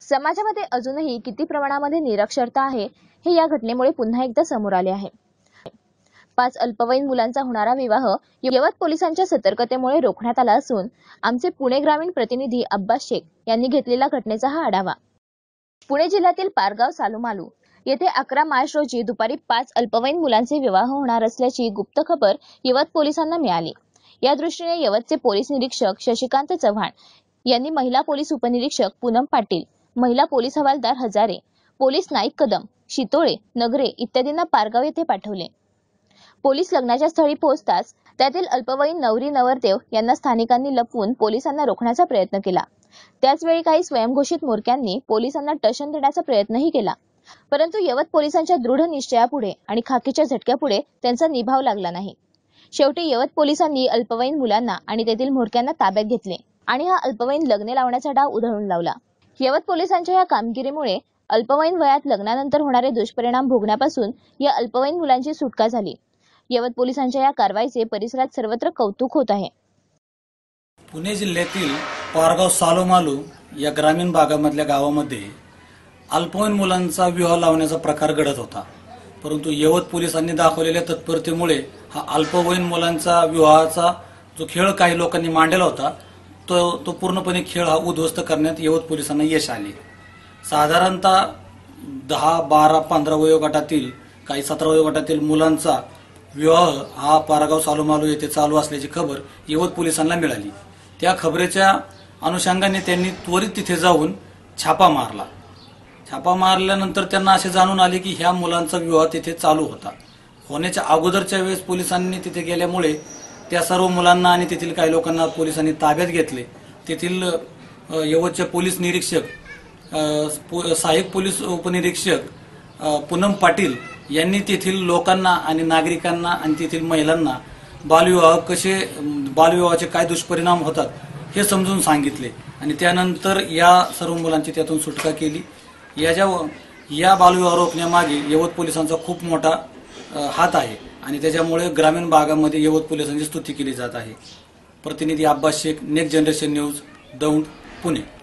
समाजामध्ये अजूनही किती प्रमाणामध्ये निरक्षरता आहे हे या घटनेमुळे पुन्हा एकदा समोर आले आहे। 5 अल्पवयीन मुलांचा होणारा विवाह यवत पोलिसांच्या सतर्कतेमुळे रोखण्यात आला असून आमचे पुणे ग्रामीण प्रतिनिधी अब्बास शेख यांनी घेतलेला घटनेचा हा आढावा। पुणे जिल्ह्यातील पारगाव सालुमालू येथे 11 मार्च रोजी दुपारी 5 अल्पवयीन मुलांचे विवाह होणार असल्याची गुप्त खबर यवत पोलिसांना मिळाली। या दृष्टीने यवतचे पोलीस निरीक्षक शशिकांत चव्हाण यांनी महिला पोलीस उपनिरीक्षक पूनम पाटील, महिला पोलीस हवालदार हजारे, पोलीस नाईक कदम, शितोळे, नगरे इत्यादींना पारगाव येथे पाठवले। पोलीस लग्नाच्या स्थळी पोहोचताच त्यातील अल्पवयीन नवरी नवरदेव यांना स्थानिकांनी लपवून पोलिसांना रोखण्याचा प्रयत्न केला। त्याचवेळी काही स्वयंघोषित म्होरक्यांनी पोलिसांना टशन देण्याचा प्रयत्नही केला, परंतु यवत पोलिसांच्या दृढ निश्चयापुढे आणि खाकीच्या झटक्यापुढे त्यांचा निभाव लागला नाही। शेवटी यवत पोलिसांनी अल्पवयीन मुलांना आणि तेथील म्होरक्यांना ताब्यात घेतले आणि हा अल्पवयीन लग्ने लावण्याचा डाव उधळून लावला। यवत पोलिसांच्या या कामगिरीमुळे अल्पवयीन वयात लग्नानंतर होणारे दुष्परिणाम भोगण्यापासून या अल्पवयीन मुलांची सुटका झाली। यवत पोलिसांच्या या कारवाईचे परिसरात सर्वत्र कौतुक होत आहे। पुणे जिल्ह्यातील पारगाव सालोमालू या ग्रामीण भागामधल्या गावामध्ये अल्पवयीन मुलांचा विवाह लावण्याचा प्रकार घडत होता, परंतु यवत पोलिसांनी दाखवलेल्या तत्परतेमुळे हा अल्पवयीन मुलांचा विवाहाचा जो खेळ काही लोकांनी मांडलेला होता तो पूर्णपणे खेळ हा उद्ध्वस्त करण्यात यवत पोलिसांना यश आले। साधारणतः 10, 12, 15 वयोगटातील काही 17 वयोगटातील मुलांचा विवाह हा पारगाव सालोमालू येथे चालू असल्याची खबर यवत पोलिसांना मिळाली। त्या खबरेच्या अनुषंगाने त्यांनी त्वरित तिथे जाऊन छापा मारला। छापा मारल्यानंतर त्यांना असे जाणून आले की ह्या मुलांचा विवाह तिथे चालू होता। होण्याच्या अगोदरच्या वेळेस पोलिसांनी तिथे गेल्यामुळे त्या सर्व मुलांना आणि तेथील काही लोकांना पोलिसांनी ताब्यात घेतले। तेथील यवतचे पोलीस निरीक्षक सहाय्यक पोलीस उपनिरीक्षक पूनम पाटील यांनी तेथील लोकांना आणि नागरिकांना आणि तेथील महिलांना बालविवाहाचे काय दुष्परिणाम होतात हे समजून सांगितले आणि त्यानंतर या सर्व मुलांची त्यातून सुटका केली। या बालविवाह रोखण्यामागे यवत पोलिसांचा खूप मोठा हात आहे आणि त्याच्यामुळे ग्रामीण भागामध्ये यवत पोलिसांची स्तुती केली जात आहे। प्रतिनिधी Abbas Shaikh, next generation news, Daund, Pune.